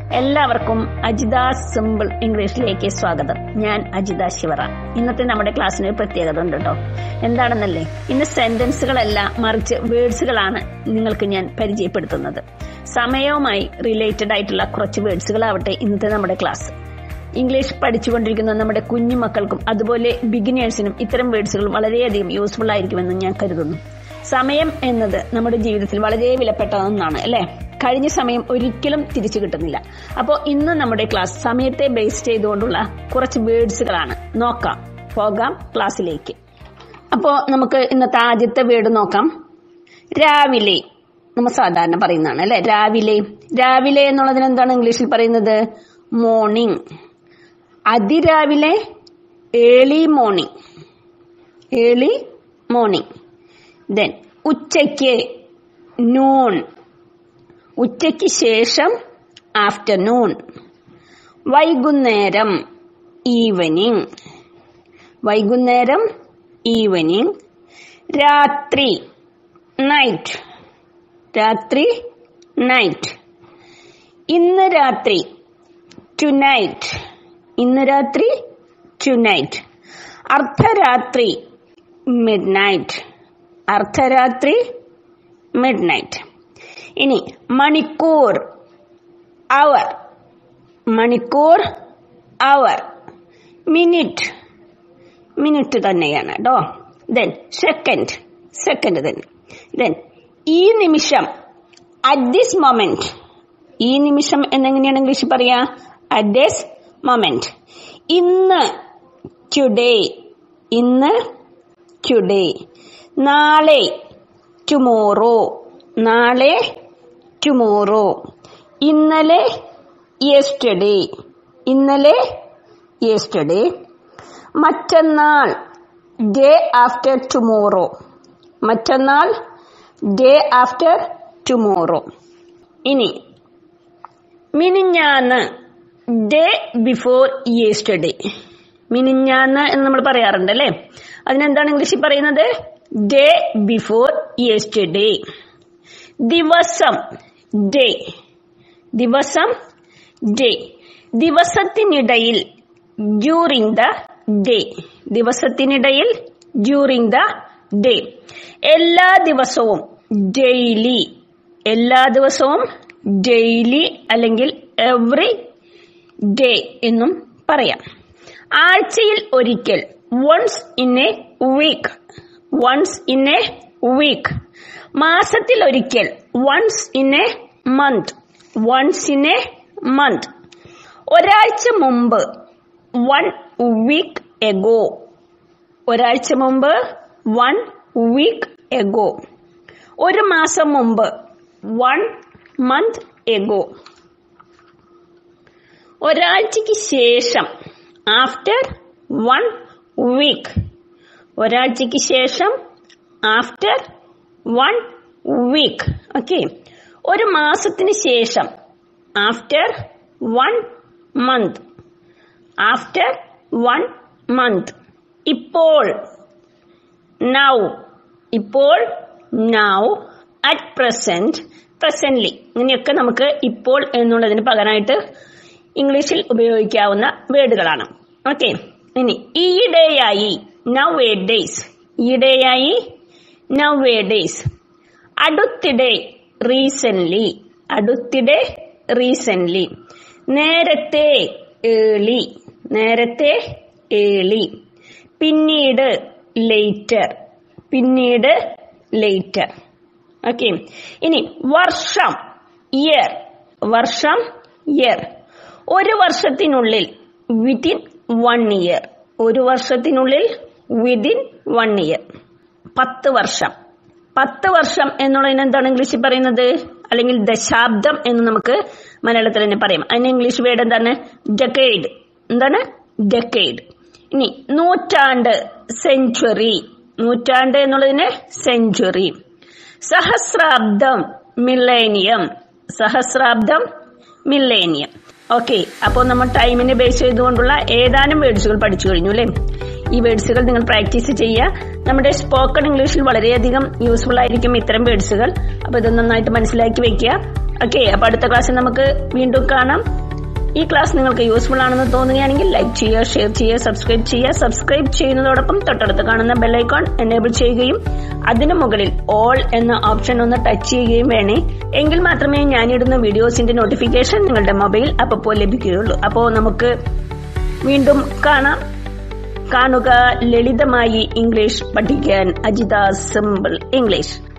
എല്ലാവർക്കും അജിതാസ് സിമ്പിൾ ഇംഗ്ലീഷിലേക്ക് സ്വാഗതം. ഞാൻ അജിത ശിവറ. ഇന്നത്തെ നമ്മുടെ ക്ലാസ്സിന് ഒരു പ്രത്യേകത ഉണ്ട് കേട്ടോ. എന്താണെന്നല്ലേ, ഇന്ന് സെന്റൻസുകളല്ല മറിച്ച് വേർഡ്സുകളാണ് നിങ്ങൾക്ക് ഞാൻ പരിചയപ്പെടുത്തുന്നത്. സമയവുമായി റിലേറ്റഡ് ആയിട്ടുള്ള കുറച്ച് വേർഡ്സുകളാവട്ടെ ഇന്നത്തെ നമ്മുടെ ക്ലാസ്. ഇംഗ്ലീഷ് പഠിച്ചുകൊണ്ടിരിക്കുന്ന നമ്മുടെ കുഞ്ഞു മക്കൾക്കും അതുപോലെ ബിഗിനേഴ്സിനും ഇത്തരം വേർഡ്സുകൾ വളരെയധികം യൂസ്ഫുൾ ആയിരിക്കുമെന്ന് ഞാൻ കരുതുന്നു. സമയം എന്നത് നമ്മുടെ ജീവിതത്തിൽ വളരെ വിലപ്പെട്ട ഒന്നാണ് അല്ലെ. കഴിഞ്ഞ സമയം ഒരിക്കലും തിരിച്ചു കിട്ടുന്നില്ല. അപ്പോൾ ഇന്ന് നമ്മുടെ ക്ലാസ് സമയത്തെ ബേസ് ചെയ്തുകൊണ്ടുള്ള കുറച്ച് വേർഡ്സുകളാണ്. നോക്കാം, പോകാം ക്ലാസ്സിലേക്ക്. അപ്പോൾ നമുക്ക് ഇന്നത്തെ ആദ്യത്തെ വേർഡ് നോക്കാം. രാവിലെ. നമ്മൾ സാധാരണ പറയുന്നതാണ് അല്ലെ, രാവിലെ. രാവിലെ എന്നുള്ളതിന് എന്താണ് ഇംഗ്ലീഷിൽ പറയുന്നത്? മോർണിംഗ്. അതിരാവിലെ early morning. Early morning. Then ഉച്ചയ്ക്ക് നൂൺ. ഉച്ചയ്ക്ക് ശേഷം ആഫ്റ്റർനൂൺ. വൈകുന്നേരം ഈവനിങ്. വൈകുന്നേരം ഈവനിങ്. രാത്രി നൈറ്റ്. രാത്രി നൈറ്റ്. ഇന്ന് രാത്രി ടുനൈറ്റ്. ഇന്ന് രാത്രി ടുനൈറ്റ്. അർദ്ധരാത്രി മിഡ്നൈറ്റ്. അർദ്ധരാത്രി മിഡ്നൈറ്റ്. ഇനി മണിക്കൂർ അവർ. മണിക്കൂർ അവർ. മിനിറ്റ്. മിനിറ്റ് തന്നെയാണ് കേട്ടോ. Then second. സെക്കൻഡ് തന്നെ. ദെൻ ഈ നിമിഷം. At this moment. ഈ നിമിഷം എന്നെങ്ങനെയാണ് ഇംഗ്ലീഷിൽ പറയാ? At this moment. ഇന്ന് ടുഡേ. ഇന്ന് ടുഡേ. നാളെ ടുമോറോ. നാളെ ടുമോറോ. ഇന്നലെ യെസ്റ്റർഡേ. ഇന്നലെ യെസ്റ്റർഡേ. മറ്റന്നാൾ ഡേ ആഫ്റ്റർ ടുമോറോ. മറ്റന്നാൾ ഡേ ആഫ്റ്റർ ടുമോറോ. ഇനി മിനിഞ്ഞാന്ന് ഡേ ബിഫോർ യെസ്റ്റർഡേ. മിനിഞ്ഞാന്ന് എന്ന് നമ്മൾ പറയാറുണ്ട് അല്ലെ. അതിനെന്താണ് ഇംഗ്ലീഷിൽ പറയുന്നത്? Day before yesterday. ദിവസം ഡേ. ദിവസം ഡേ. ദിവസത്തിനിടയിൽ ഡ്യൂറിംഗ് ദ ഡേ. ദിവസത്തിനിടയിൽ ഡ്യൂറിംഗ് ദ ഡേ. എല്ലാ ദിവസവും ഡെയിലി. എല്ലാ ദിവസവും ഡെയിലി അല്ലെങ്കിൽ എവറി ഡേ എന്നും പറയാം. ആഴ്ചയിൽ ഒരിക്കൽ once in a week. Once in a week. മാസത്തിൽ ഒരിക്കൽ once in a month. Once in a month. ഒരാഴ്ച മുമ്പ് വൺ വീക്ക് എഗോ. ഒരാഴ്ച മുമ്പ് വൺ വീക്ക് എഗോ. ഒരു മാസം മുമ്പ് വൺ മന്ത് എഗോ. ഒരാഴ്ചക്ക് ശേഷം ആഫ്റ്റർ വൺ വീക്ക്. ഒരാഴ്ചക്ക് ശേഷം ആഫ്റ്റർ വൺ വീക്ക്. ഓക്കെ. ഒരു മാസത്തിന് ശേഷം after one month. After one month. ഇപ്പോൾ നൗ. ഇപ്പോൾ നൗ. At present. പ്രസന്റ്ലി. ഇങ്ങനെയൊക്കെ നമുക്ക് ഇപ്പോൾ എന്നുള്ളതിന് പകരമായിട്ട് ഇംഗ്ലീഷിൽ ഉപയോഗിക്കാവുന്ന വേർഡുകളാണ്. ഓക്കെ. ഇനി ഈയിടെയായി നൗ എ ഡേയ്സ്. ഈയിടെയായി നൗ എ ഡേയ്സ്. അടുത്തിടെ റീസെന്റ്ലി. അടുത്തിടെ റീസെന്റ്ലി. നേരത്തെ ഏർലി. നേരത്തെ ഏർലി. പിന്നീട് ലേറ്റർ. പിന്നീട് ലേറ്റർ. ഓക്കെ. ഇനി വർഷം ഇയർ. വർഷം ഇയർ. ഒരു വർഷത്തിനുള്ളിൽ വിത്തിൻ 1 ഇയർ. ഒരു വർഷത്തിനുള്ളിൽ വിത്തിൻ 1 ഇയർ. 10 വർഷം. 10 വർഷം എന്നുള്ളതിന് എന്താണ് ഇംഗ്ലീഷിൽ പറയുന്നത്? അല്ലെങ്കിൽ ദശാബ്ദം എന്ന് നമുക്ക് മലയാളത്തിൽ തന്നെ പറയാം. അതിന് ഇംഗ്ലീഷ് വേർഡ് എന്താണ്? ഡെക്കേഡ്. എന്താണ്? ഡെക്കേഡ്. ഇനി നൂറ്റാണ്ട് സെഞ്ച്വറി. നൂറ്റാണ്ട് എന്നുള്ളതിന് സെഞ്ച്വറി. സഹസ്രാബ്ദം മില്ലേനിയം. സഹസ്രാബ്ദം മില്ലേനിയം. ഓക്കെ. അപ്പോൾ നമ്മൾ ടൈമിനെ ബേസ് ചെയ്തുകൊണ്ടുള്ള ഏതാനും വേർഡ്സുകൾ പഠിച്ചു കഴിഞ്ഞു അല്ലേ. ഈ വേർഡ്സുകൾ നിങ്ങൾ പ്രാക്ടീസ് ചെയ്യുക. നമ്മുടെ സ്പോക്കൺ ഇംഗ്ലീഷിൽ വളരെയധികം യൂസ്ഫുൾ ആയിരിക്കും ഇത്തരം വേർഡ്സുകൾ. അപ്പൊ ഇത് നന്നായിട്ട് മനസ്സിലാക്കി വെക്കുക. ഓക്കെ, അപ്പൊ അടുത്ത ക്ലാസ്സിൽ നമുക്ക് വീണ്ടും കാണാം. ഈ ക്ലാസ് നിങ്ങൾക്ക് യൂസ്ഫുൾ ആണെന്ന് തോന്നുകയാണെങ്കിൽ ലൈക്ക് ചെയ്യുക, ഷെയർ ചെയ്യുക, സബ്സ്ക്രൈബ് ചെയ്യുക. സബ്സ്ക്രൈബ് ചെയ്യുന്നതോടൊപ്പം തൊട്ടടുത്ത് കാണുന്ന ബെല്ലൈക്കോൺ എനേബിൾ ചെയ്യുകയും അതിനു മുകളിൽ ഓൾ എന്ന ഓപ്ഷൻ ഒന്ന് ടച്ച് ചെയ്യുകയും വേണേ. എങ്കിൽ മാത്രമേ ഞാനിടുന്ന വീഡിയോസിന്റെ നോട്ടിഫിക്കേഷൻ നിങ്ങളുടെ മൊബൈൽ അപ്പോൾ ലഭിക്കുകയുള്ളൂ. അപ്പോൾ നമുക്ക് വീണ്ടും കാണുക ലളിതമായി ഇംഗ്ലീഷ് പഠിക്കാൻ അജിത സിമ്പിൾ ഇംഗ്ലീഷ്.